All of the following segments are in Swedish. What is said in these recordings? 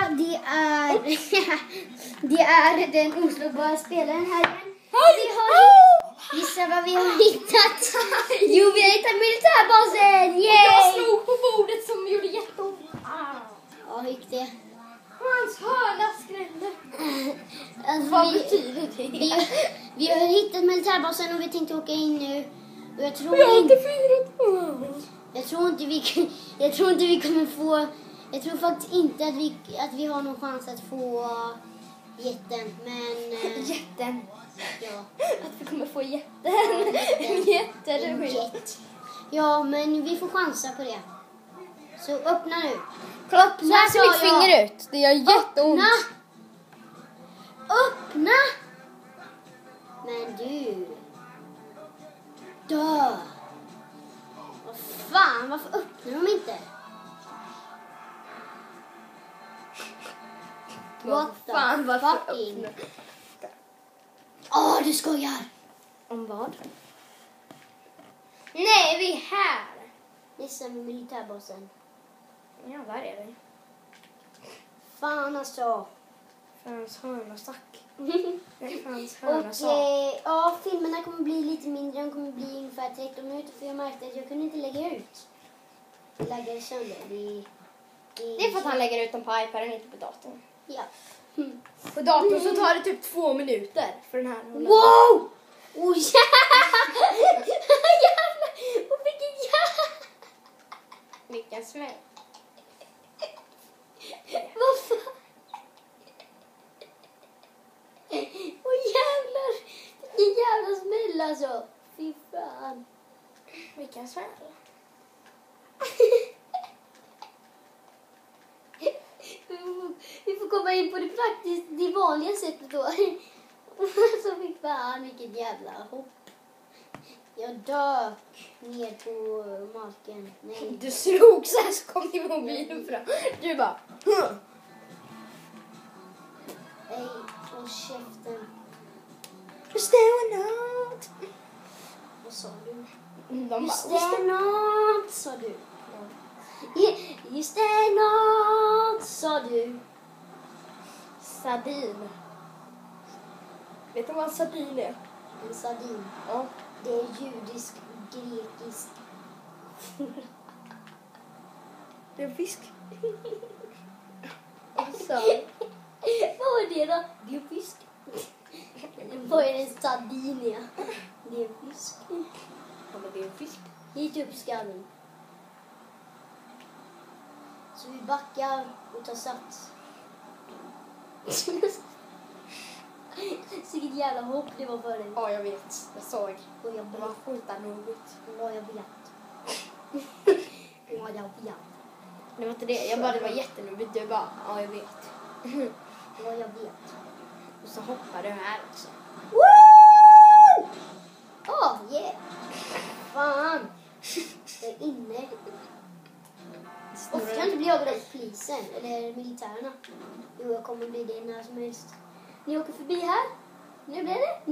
det är den oslagbara spelaren här igen. Vi har gissa vad vi har hittat. Jo, vi har hittat militärbasen. Yay! Jag slog på bordet som gjorde jätteont. Ja, hur gick det? Hans hörna skrämde. Alltså, Vad betyder det? Vi har hittat militärbasen och vi tänkte åka in nu. Och jag tror Jag har inte inte firat. vi kommer få. Jag tror faktiskt inte att vi har någon chans att få jätten, men Jätten. ja. Att vi kommer få jätten. Jätteroligt. Ja, men vi får chansa på det. Så öppna nu. Kolla, så här ser mitt finger ut. Det gör jätteont. Öppna! Men du. Dö. Vad fan, varför öppnar de inte? What the Fan, varför fucking... öppnar? Du skojar! Om vad? Nej, vi är här. Gissa med militärbasen. Ja, där är det. Fan alltså. Fans hörna stack. Fans Och hörna sa. ja, filmerna kommer bli lite mindre. De kommer bli ungefär 13 minuter. För jag märkte att jag kunde inte lägga ut. Det laggade sönder. Det är för att han lägger ut dem på iPaden, inte på datorn. Ja. På datorn så tar det typ 2 minuter för den här. Wow! Oh jävlar! Jävlar! Och vilken jävlar! Vilken smäll. Vad fan? Åh jävlar! Vilken jävla smäll alltså! Fy fan! Vilken smäll. Vi får komma in på det vanliga sättet då. Alltså fy fan, vilket jävla hopp. Jag dök ner på marken. Nej. Du slog så här så kom din mobil fram. Du bara... Nej, håll käften. Just det, not. Vad sa du? De bara... Just det, nåt, sa du. Just det, nåt, sa du. Sardin. Vet du vad en sardin är? En sardin. Ja. Det är judisk, grekisk. Det är en fisk. Alltså. Vad var det då? Det är en fisk. Vad är en sardin? Ja? Det är en fisk. Ja, men det är en fisk. Hit upp skallen. Så vi backar och tar sats. Så vilket jävla hopp det var för dig. Ja, jag vet. Jag såg. Och jag Det var vet. skitarroligt. Ja, jag vet. Ja, jag vet. Det var inte det. Jag bara, det var jätteroligt. Du bara, ja, jag vet. Ja, jag vet. Och så hoppade du här också. Woo! Yeah. Fan. Jag är inne. Ofta kan inte bli jagad av polisen eller militärerna. Jo, jag kommer bli det när som helst. Ni åker förbi här. Nu blir det.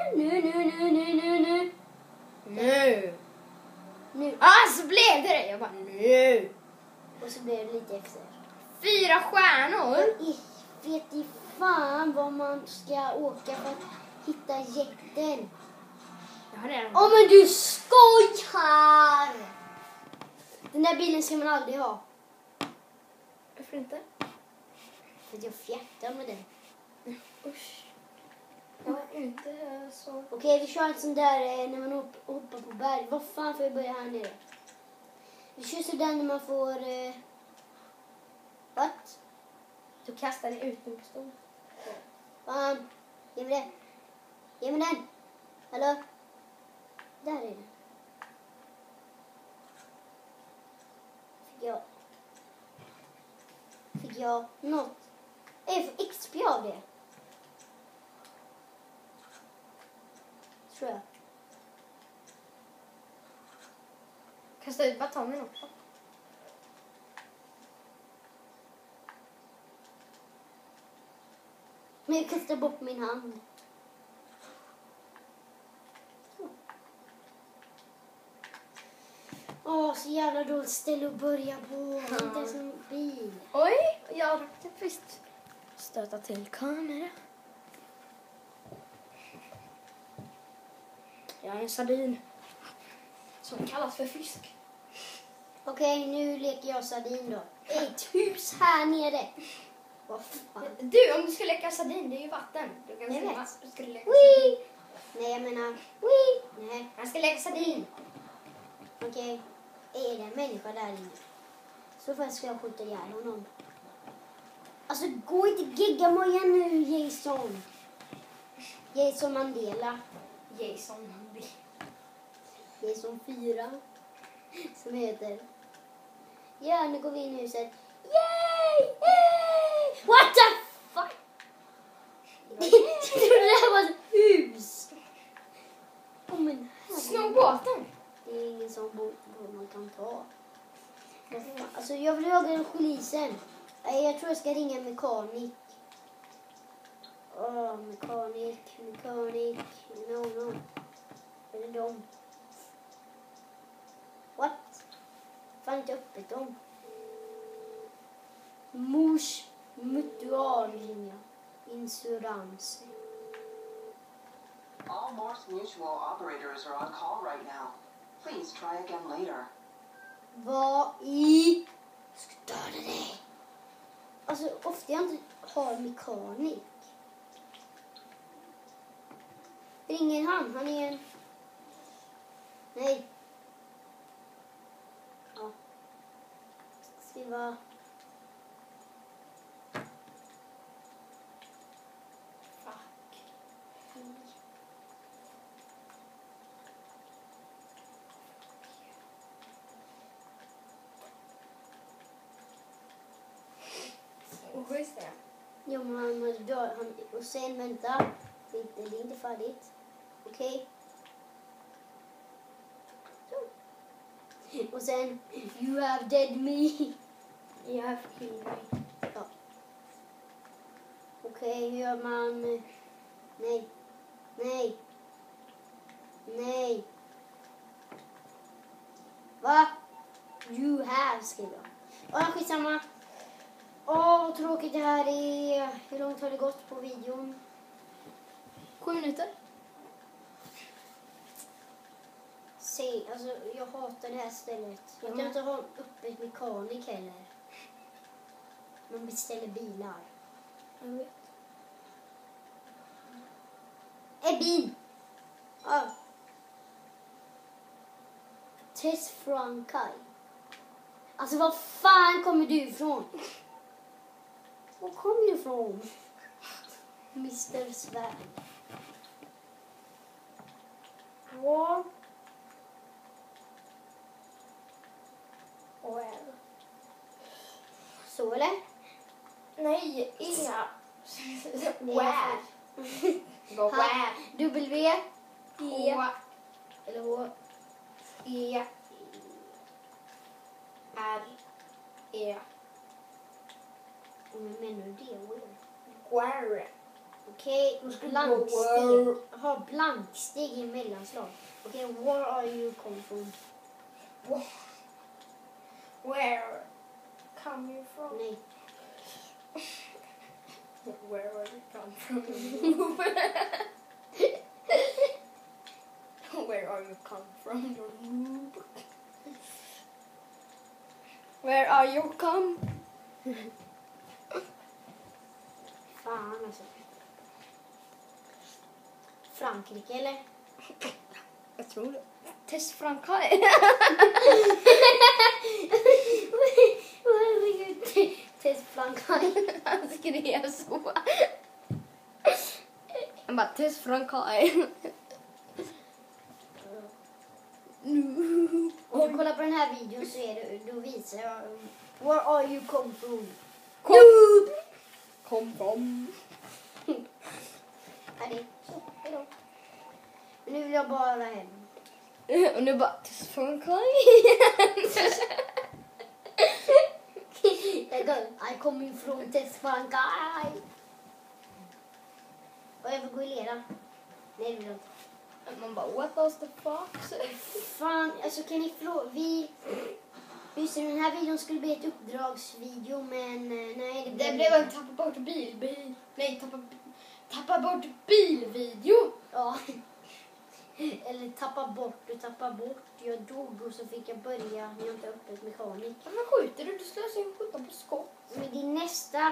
Nu. Så blev det. Jag bara, nu. Och så blir det lite efter. 4 stjärnor. Jag vet i fan vad man ska åka för att hitta jätten. Jag har redan... Åh, men du skojar! Den där bilen ska man aldrig ha. Varför inte? För att jag fjärtar med den. Usch. Jag är inte så... Okej, vi kör en sån där när man hoppar på berg. Vad fan får jag börja här nere? Vi kör så där när man får... What? Du kastade ut min pistol. Fan, ge mig det. Ge mig den. Hallå? Där är den. Fick jag något? Jag får XP av det. Tror jag. Kasta ut batongen också. Men jag kastar bort min hand. så jävla dåligt ställe att börja på. Inte som bil. Oj, jag råkade visst stöta till kamera. Jag har en sardin som kallas för fisk. Okej, nu leker jag sardin då. Ett hus här nere. Vad fan? Du, om du ska leka sardin, det är ju vatten. Du kan Jag simma. vet. Du ska leka sardin. Wee! Nej, jag menar... Wee! Nej, Jag ska leka sardin. okej. Är det en människa där inne? Så först ska jag skjuta ihjäl honom. Alltså, gå inte gegga Moja nu, Jason. Jason Mandela. Jason Mandy. Jason 4. Som heter... Ja, nu går vi in i huset. Yay! Yay! What the fuck? Jag trodde det här var ett hus. Oh, men Snowbåten. det är ingen sån båt man kan ta. Vad fan? Alltså, jag vill jaga polisen. Nej, jag tror jag ska ringa mekanik. Mekanik. No. Är det dem? What? Fan, inte öppet dem. Mors mutual ringa. Insurans. All Morse Mutual operators are on call right now. Please try again later. Vad i... Störde dig. Alltså, ofta jag inte har mekanik. Ringer han? Han är en... Nej. Ja. Skriva... Fuck. Och hur är det? Ja, men han måste dö. Och sen vänta. Det är inte färdigt. Okej. Och sen... You have dead me. You have killed me. Ja. Okej, hur gör man... Nej. Va? You have, skriver jag. Skitsamma. Vad tråkigt det här är. Hur långt har det gått på videon? 7 minuter. Se, alltså jag hatar det här stället. Jag kan inte ha öppet mekanik heller. Man beställer bilar. Jag vet. En bil! Ja. Tess Frankai. Alltså var fan kommer du ifrån? Var kommer du ifrån? Mr. Svärd. War. Well. Så eller? Nej, inga. Where? Where? W. E. Eller H. E. R. E. Men menar du det? Where? Where? Okej, blanksteg. Jaha, blanksteg i mellanslag. Okej, where are you come from? Where come you from? Nej. Where are you come from? Where are you come from? Where are you come? Fan alltså. Frankrike eller? Jag tror det. Tess Frankrike. Herregud. Tess Frankrike. Han skrev så. Han bara, Tess Frankrike. Om du kollar på den här videon så är det, då visar jag where are you come from? Kom from. Är det så? Hejdå. Nu vill jag bara hem. Och nu bara, Tess Frankrike. I come from Tess Frankrike. Och jag får gå i lera. Nej, det vill jag inte. Man bara, what does the fuck? Fan, alltså kan ni fråga... Just det, den här videon skulle bli ett uppdragsvideo, men nej, Det blev blev en tappa bort Nej, tappa bort bilvideo. Ja. Eller tappa bort. Jag dog och så fick jag börja när jag inte öppet mekanik. Ja, men skjuter du slösar in 17 på skott. Men det är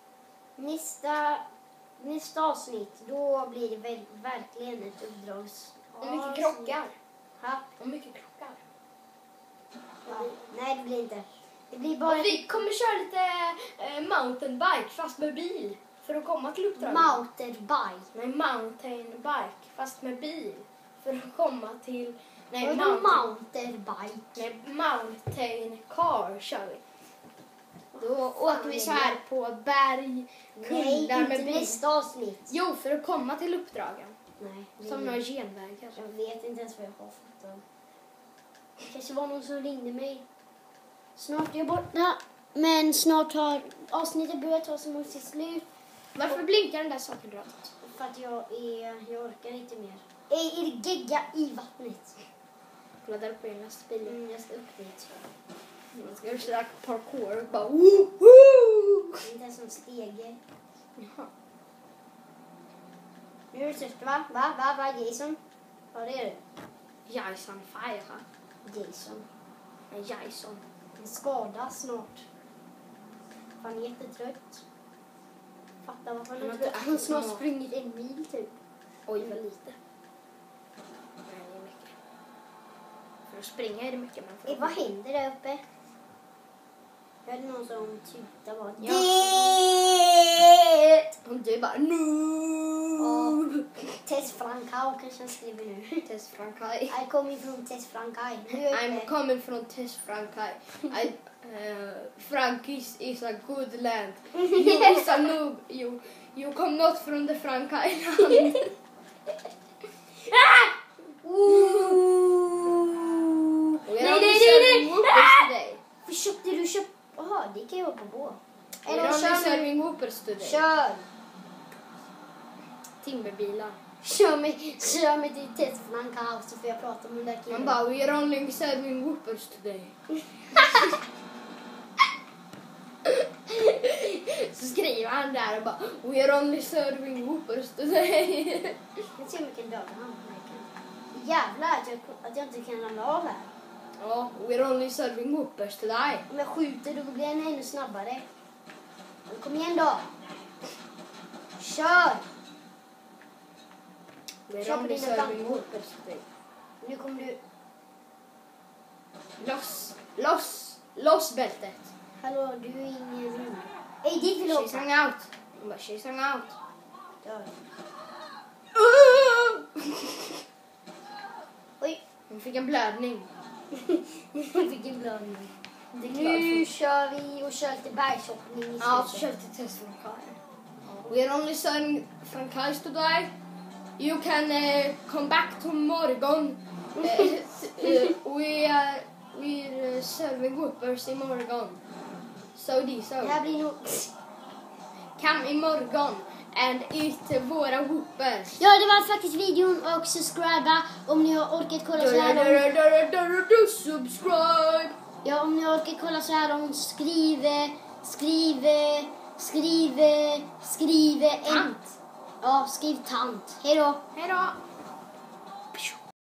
nästa avsnitt, då blir det väl verkligen ett uppdrags... Hur mycket krockar? Ha? Hur mycket krockar? Ja. Nej, det blir inte. Det blir bara... Och vi kommer köra lite mountainbike fast med bil. För att komma till uppdraget. Mountainbike. Nej, mountainbike fast med bil. För att komma till... Nej, mountainbike. Nej, mountain car kör vi. Då åker vi så här på berg, Nej, kullar inte med bil. nästa avsnitt. Jo, för att komma till uppdragen. Nej, det Som är- några genvägar. Jag vet inte ens vad jag har fått dem. Det kanske var någon som ringde mig. Snart är jag borta. Men snart har avsnittet börjat ta sig mot sitt slut. Varför blinkar den där saken rött? För att jag orkar inte mer. Är det gegga i vattnet? Kolla där uppe i lastbilen. Jag ska upp dit. Man ska köra parkour och bara Det är inte ens en stege. Jaha. Nu är det slut, va? Va, Jason? Ja, det är det. Jason Fire. Jason. Nej, Jason. En skada snart. Han är jättetrött. Fattar varför han Han är har trött. inte Han har ätit snart mat. sprungit 1 mil typ. Oj, vad lite. Nej, det är mycket. För att springa är det mycket. Men för att- Vad händer där uppe? Jag hörde någon som tutar bara. Ja. Och du bara no. Tess Frankau kanske han skriver nu. Tess Frankai. I kommer från Tess Frankau. Nu är jag I'm uppe. coming from Tess Frankai. Frankis is a good land. You is a noob. You come not from the Frankai land. Nej. Vad köpte du? Jaha, det kan jag hoppa på. Eller Eller only kör serving whoopers today. Kör! Timmerbilar. Kör mig till Tess Frankau så får jag prata med den där killen. Man bara, we are only serving whoopers today. Så skriver han där och bara, we are only serving whoopers today. Jag ser mycket döda han. Jävlar att jag inte kan ramla av här. Ja, we are only serving whoopers today. Om jag skjuter då blir den ännu snabbare. Men kom igen då. Kör! We are Kör på only dina serving plankor. whoopers today. Nu kommer du... Loss bältet. Hallå, du är inne i en rymd. Ej, dit vill jag She's hoppa. hung out. Hon bara, she's hung out. Dör. Oj, Hon fick en blödning. vilken blödning. Nu kör vi och kör lite bergshoppning i Ja, så slutet. kör vi till Tess Frankai. We are only serving Frankais today. You can come back tomorgon. We're serving whoopers imorgon. So Det här blir nog... Come imorgon and eat våra whoopers. Ja, det var faktiskt videon och subscriba om ni har orkat kolla så här långt. Subscribe. Ja, om ni har orkat kolla så här långt, skriv Tant. Ja, skriv tant. Hej då. Hej då.